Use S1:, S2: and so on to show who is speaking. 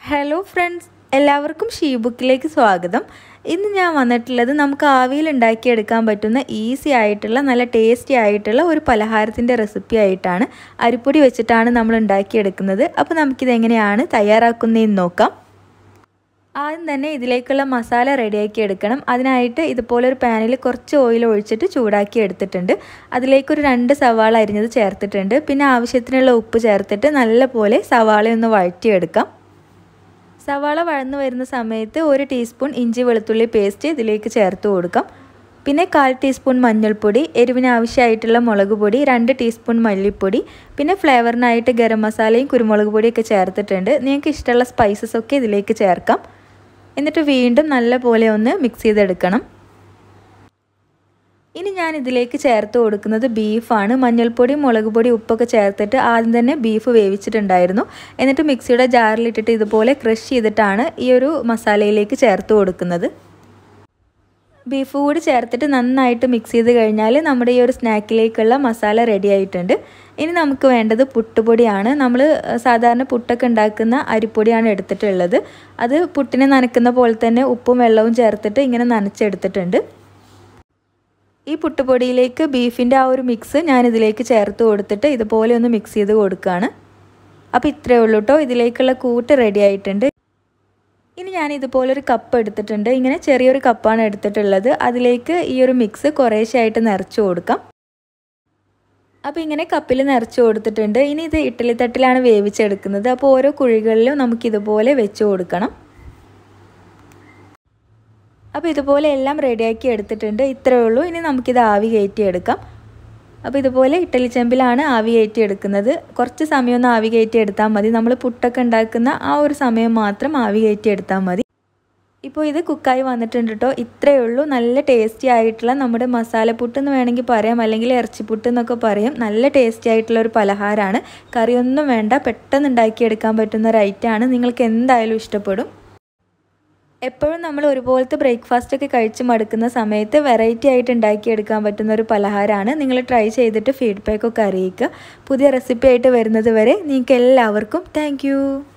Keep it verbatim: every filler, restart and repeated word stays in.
S1: Hello friends, എല്ലാവർക്കും ഷീബുക്കിലേക്ക് സ്വാഗതം. ഇന്ന് ഞാൻ വന്നിട്ടുള്ളത് നമുക്ക് ആവിയിൽ ഉണ്ടാക്കിയെടുക്കാൻ പറ്റുന്ന ഈസി ആയിട്ടുള്ള നല്ല ടേസ്റ്റി ആയിട്ടുള്ള ഒരു പലഹാരത്തിൻ്റെ റെസിപ്പി ആയിട്ടാണ്. അരിപ്പൊടി വെച്ചിട്ടാണ് നമ്മൾ ഉണ്ടാക്കിയെടുക്കുന്നത്. അപ്പോൾ നമുക്കിതെങ്ങനെയാണ് തയ്യാറാക്കുന്നതെന്ന് നോക്കാം. ആദ്യം തന്നെ ഇതിലേക്കുള്ള മസാല റെഡിയാക്കി എടുക്കണം. അതിനായിട്ട് ഇതുപോലെ ഒരു പാനിൽ കുറച്ച് ഓയിൽ ഒഴിച്ചിട്ട് ചൂടാക്കി എടുത്തിട്ടുണ്ട്. അതിലേക്കൊരു രണ്ട് സവാള അരിഞ്ഞത് ചേർത്തിട്ടുണ്ട്. പിന്നെ ആവശ്യത്തിനുള്ള ഉപ്പ് ചേർത്തിട്ട് നല്ലപോലെ സവാളയൊന്ന് വഴറ്റിയെടുക്കാം. സവാള വഴന്നു വരുന്ന സമയത്ത് ഒരു ടീസ്പൂൺ ഇഞ്ചി വെളുത്തുള്ളി പേസ്റ്റ് ഇതിലേക്ക് ചേർത്ത് കൊടുക്കാം. പിന്നെ കാൽ ടീസ്പൂൺ മഞ്ഞൾപ്പൊടി, എരിവിന് ആവശ്യമായിട്ടുള്ള മുളക് പൊടി, രണ്ട് ടീസ്പൂൺ മല്ലിപ്പൊടി, പിന്നെ ഫ്ലേവറിനായിട്ട് ഗരം മസാലയും കുരുമുളക് പൊടിയൊക്കെ ചേർത്തിട്ടുണ്ട്. നിങ്ങൾക്ക് ഇഷ്ടമുള്ള സ്പൈസസ് ഒക്കെ ഇതിലേക്ക് ചേർക്കാം. എന്നിട്ട് വീണ്ടും നല്ലപോലെ ഒന്ന് മിക്സ് ചെയ്തെടുക്കണം. ഇനി ഞാൻ ഇതിലേക്ക് ചേർത്ത് കൊടുക്കുന്നത് ബീഫാണ്. മഞ്ഞൾപ്പൊടി, മുളക് പൊടി, ഉപ്പൊക്കെ ചേർത്തിട്ട് ആദ്യം തന്നെ ബീഫ് വേവിച്ചിട്ടുണ്ടായിരുന്നു. എന്നിട്ട് മിക്സിയുടെ ജാറിലിട്ടിട്ട് ഇതുപോലെ ക്രഷ് ചെയ്തിട്ടാണ് ഈ ഒരു മസാലയിലേക്ക് ചേർത്ത് കൊടുക്കുന്നത്. ബീഫ് കൂടി ചേർത്തിട്ട് നന്നായിട്ട് മിക്സ് ചെയ്ത് കഴിഞ്ഞാൽ നമ്മുടെ ഈ ഒരു സ്നാക്കിലേക്കുള്ള മസാല റെഡി ആയിട്ടുണ്ട്. ഇനി നമുക്ക് വേണ്ടത് പുട്ടുപൊടിയാണ്. നമ്മൾ സാധാരണ പുട്ടൊക്കെ ഉണ്ടാക്കുന്ന അരിപ്പൊടിയാണ് എടുത്തിട്ടുള്ളത്. അത് പുട്ടിനെ നനയ്ക്കുന്ന പോലെ തന്നെ ഉപ്പും വെള്ളവും ചേർത്തിട്ട് ഇങ്ങനെ നനച്ചെടുത്തിട്ടുണ്ട്. ഈ പുട്ടുപൊടിയിലേക്ക് ബീഫിൻ്റെ ആ ഒരു മിക്സ് ഞാനിതിലേക്ക് ചേർത്ത് കൊടുത്തിട്ട് ഇതുപോലെ ഒന്ന് മിക്സ് ചെയ്ത് കൊടുക്കുകയാണ്. അപ്പോൾ ഇത്രയേ ഉള്ളൂ കേട്ടോ. ഇതിലേക്കുള്ള കൂട്ട് റെഡി ആയിട്ടുണ്ട്. ഇനി ഞാൻ ഇതുപോലൊരു കപ്പ് എടുത്തിട്ടുണ്ട്. ഇങ്ങനെ ചെറിയൊരു കപ്പാണ് എടുത്തിട്ടുള്ളത്. അതിലേക്ക് ഈ ഒരു മിക്സ് കുറേശ്ശായിട്ട് നിറച്ച് കൊടുക്കാം. അപ്പോൾ ഇങ്ങനെ കപ്പിൽ നിറച്ച് കൊടുത്തിട്ടുണ്ട്. ഇനി ഇത് ഇഡ്ഡലി തട്ടിലാണ് വേവിച്ചെടുക്കുന്നത്. അപ്പോൾ ഓരോ കുഴികളിലും നമുക്കിതുപോലെ വെച്ച് കൊടുക്കണം. അപ്പോൾ ഇതുപോലെ എല്ലാം റെഡിയാക്കി എടുത്തിട്ടുണ്ട്. ഇത്രയേ ഉള്ളൂ. ഇനി നമുക്കിത് ആവി കയറ്റിയെടുക്കാം. അപ്പോൾ ഇതുപോലെ ഇഡ്ഡലി ചെമ്പിലാണ് ആവി കയറ്റി എടുക്കുന്നത്. കുറച്ച് സമയം ഒന്ന് ആവി കയറ്റി എടുത്താൽ മതി. നമ്മൾ പുട്ടൊക്കെ ഉണ്ടാക്കുന്ന ആ ഒരു സമയം മാത്രം ആവി കയറ്റി എടുത്താൽ മതി. ഇപ്പോൾ ഇത് കുക്കായി വന്നിട്ടുണ്ട് കേട്ടോ. ഇത്രയേ ഉള്ളൂ. നല്ല ടേസ്റ്റി ആയിട്ടുള്ള നമ്മുടെ മസാലപ്പുട്ട് എന്ന് വേണമെങ്കിൽ പറയാം, അല്ലെങ്കിൽ ഇറച്ചിപ്പുട്ട് എന്നൊക്കെ പറയും. നല്ല ടേസ്റ്റി ആയിട്ടുള്ള ഒരു പലഹാരമാണ്. കറിയൊന്നും വേണ്ട, പെട്ടെന്ന് ഉണ്ടാക്കിയെടുക്കാൻ പറ്റുന്ന ഒരു ഐറ്റമാണ്. നിങ്ങൾക്ക് എന്തായാലും ഇഷ്ടപ്പെടും. എപ്പോഴും നമ്മൾ ഒരുപോലത്തെ ബ്രേക്ക്ഫാസ്റ്റ് ഒക്കെ കഴിച്ച് മടുക്കുന്ന സമയത്ത് വെറൈറ്റി ആയിട്ട് ഉണ്ടാക്കിയെടുക്കാൻ പറ്റുന്ന ഒരു പലഹാരമാണ്. നിങ്ങൾ ട്രൈ ചെയ്തിട്ട് ഫീഡ്ബാക്ക് ഒക്കെ അറിയിക്കുക. പുതിയ റെസിപ്പി ആയിട്ട് വരുന്നത് വരെ നിങ്ങൾക്ക് എല്ലാവർക്കും താങ്ക്